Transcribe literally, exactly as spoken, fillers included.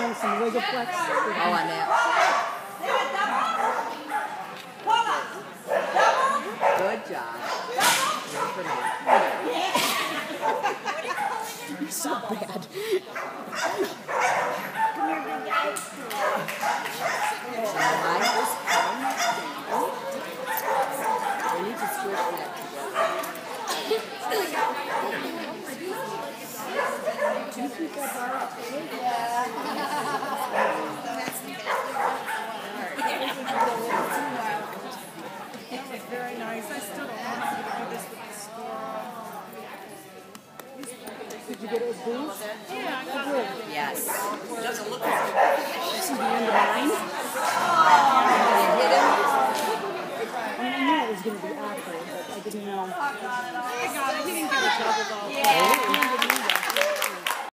doing some wiggle flex. Oh, on that. Good job. Good for me. You're so bad. We need to squish that Do you think I borrowed it? That was very nice. I still don't know how to do this with the score. Did you get it with booze? Yeah, I got it. Yes. This is the end of mine. Hit him. I mean, I knew it was going to be awkward, but I didn't know. I got it. He didn't get a double though. He didn't